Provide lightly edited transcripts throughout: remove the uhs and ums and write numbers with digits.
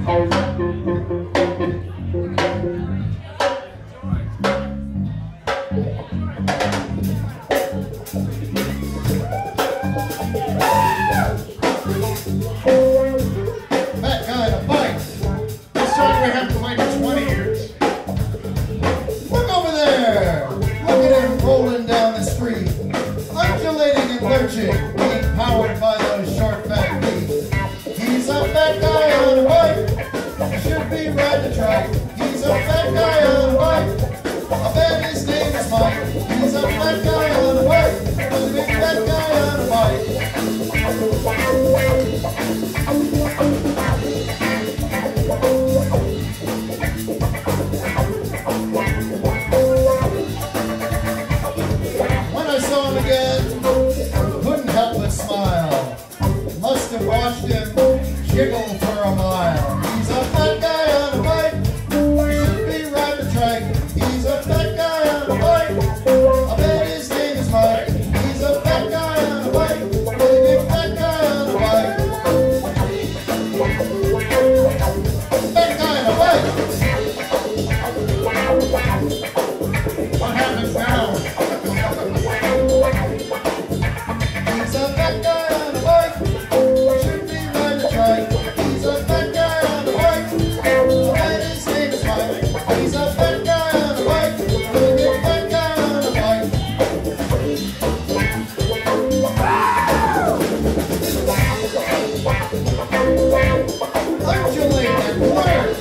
Being powered by those short fat feet. He's a fat guy on a bike. He should be riding a trike. He's a fat guy on a bike. I bet his name is Mike. He's a fat guy on a bike. A big fat guy on a bike. When I saw him again, must have watched him jiggle for a mile. He's a fat guy on a bike. He should be riding a trike. He's a fat guy on a bike. I bet his name is Mike. He's a fat guy on a bike. Really big fat guy on a bike. Fat guy on a bike. What happens now? He's a fat guy on a bike. He's a fat guy on a bike. And his name is Mike. He's a fat guy on a bike. Really big fat guy on a bike. Undulate and lurch.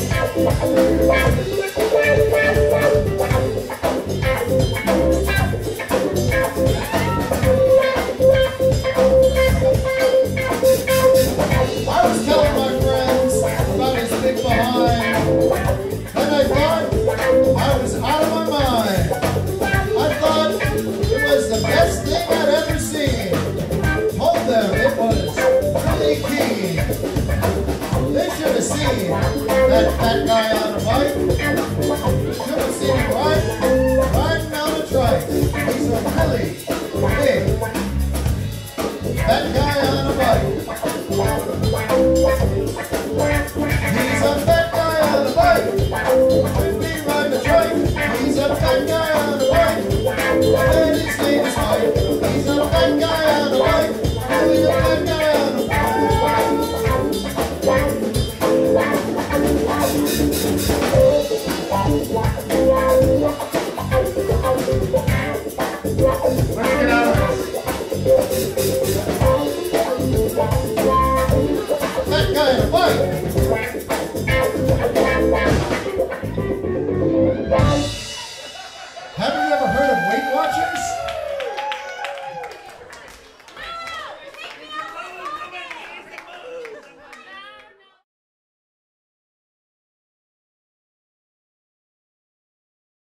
I was telling my friends about his big behind, and I thought I was out of my mind. I thought it was the best thing I'd ever seen. Told them it was really keen. They should have seen that fat guy on a bike. Should have seen him riding on a trike. He's a really big fat guy on a bike. He's a